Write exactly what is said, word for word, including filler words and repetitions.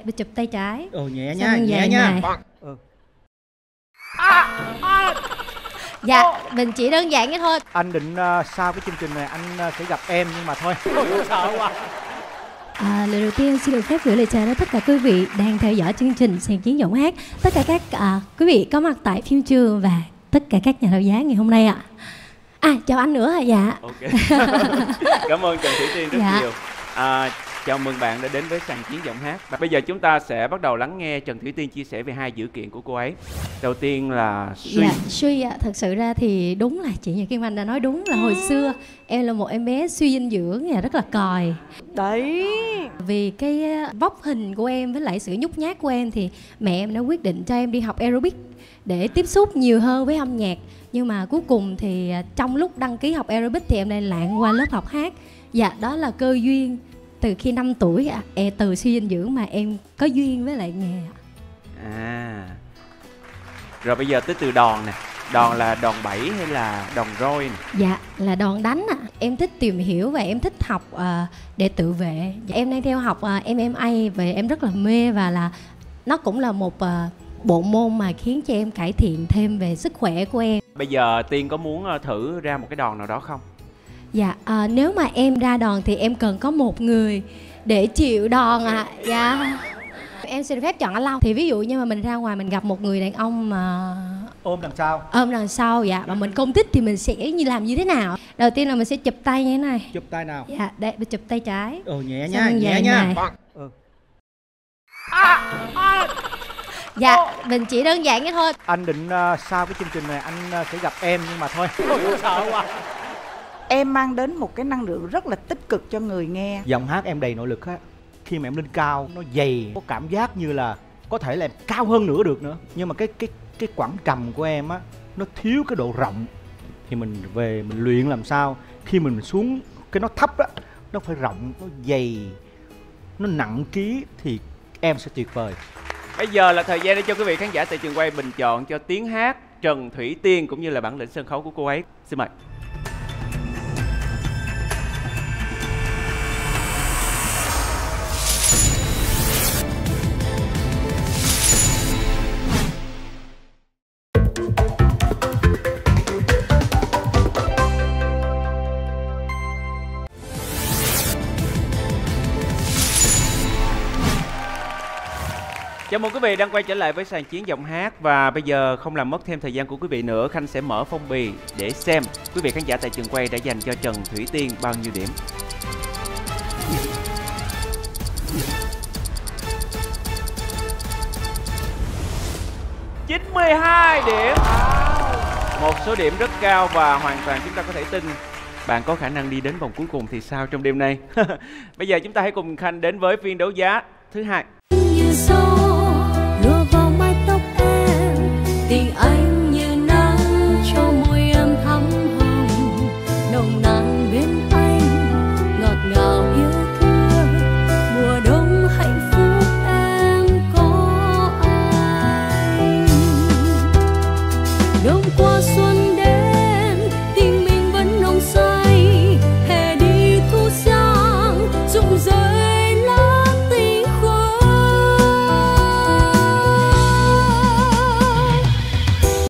Để chụp tay trái. Ồ nhẹ nha, nhẹ nha. Ừ. Dạ, mình chỉ đơn giản vậy thôi. Anh định uh, sau cái chương trình này anh uh, sẽ gặp em nhưng mà thôi. Sợ quá. À, lời đầu tiên xin được phép gửi lời chào đến tất cả quý vị đang theo dõi chương trình Sàn Chiến Giọng Hát, tất cả các à, quý vị có mặt tại phim trường và tất cả các nhà đấu giá ngày hôm nay ạ. À. à chào anh nữa à, dạ. Ok. Cảm ơn Trần Thủy Tiên rất dạ. nhiều. À, chào mừng bạn đã đến với Sàn Chiến Giọng Hát. Và bây giờ chúng ta sẽ bắt đầu lắng nghe Trần Thủy Tiên chia sẻ về hai dữ kiện của cô ấy. Đầu tiên là suy. Dạ, suy ạ. Thật sự ra thì đúng là chị Nhật Kim Anh đã nói đúng là hồi xưa em là một em bé suy dinh dưỡng và rất là còi. Đấy. Vì cái vóc hình của em với lại sự nhút nhát của em thì mẹ em đã quyết định cho em đi học aerobic để tiếp xúc nhiều hơn với âm nhạc. Nhưng mà cuối cùng thì trong lúc đăng ký học aerobic thì em lại lạng qua lớp học hát. Dạ, đó là cơ duyên. Từ khi năm tuổi ạ, à, từ suy dinh dưỡng mà em có duyên với lại nghề. À. Rồi bây giờ tới từ đòn nè. Đòn là đòn bẩy hay là đòn roi nè? Dạ, là đòn đánh ạ. À. Em thích tìm hiểu và em thích học uh, để tự vệ. Em đang theo học uh, em em a và em rất là mê, và là nó cũng là một uh, bộ môn mà khiến cho em cải thiện thêm về sức khỏe của em. Bây giờ Tiên có muốn thử ra một cái đòn nào đó không? Dạ, à, nếu mà em ra đòn thì em cần có một người để chịu đòn ạ. À. Dạ. Em xin phép chọn anh Long. Thì ví dụ như mà mình ra ngoài mình gặp một người đàn ông mà ôm đằng sau. Ôm đằng sau, dạ. Mà mình không thích thì mình sẽ như làm như thế nào? Đầu tiên là mình sẽ chụp tay như thế này. Chụp tay nào? Dạ, đây, mình chụp tay trái. Ồ nhẹ nha, nhẹ nha. Ừ. Dạ, mình chỉ đơn giản vậy thôi. Anh định uh, sau cái chương trình này anh uh, sẽ gặp em nhưng mà thôi. Sợ quá. Em mang đến một cái năng lượng rất là tích cực cho người nghe. Giọng hát em đầy nội lực á. Khi mà em lên cao nó dày, có cảm giác như là có thể là em cao hơn nữa được nữa. Nhưng mà cái cái cái quãng trầm của em á nó thiếu cái độ rộng. Thì mình về mình luyện làm sao khi mình xuống cái nó thấp á, nó phải rộng, nó dày, nó nặng ký thì em sẽ tuyệt vời. Bây giờ là thời gian để cho quý vị khán giả tại trường quay bình chọn cho tiếng hát Trần Thủy Tiên cũng như là bản lĩnh sân khấu của cô ấy. Xin mời. Chào mừng quý vị đang quay trở lại với Sàn Chiến Giọng Hát. Và bây giờ không làm mất thêm thời gian của quý vị nữa, Khanh sẽ mở phong bì để xem quý vị khán giả tại trường quay đã dành cho Trần Thủy Tiên bao nhiêu điểm. chín mươi hai điểm. Một số điểm rất cao và hoàn toàn chúng ta có thể tin bạn có khả năng đi đến vòng cuối cùng thì sao trong đêm nay. Bây giờ chúng ta hãy cùng Khanh đến với phiên đấu giá thứ hai. Tình anh như nắng cho môi em thắm hồng, nồng nàn bên anh ngọt ngào yêu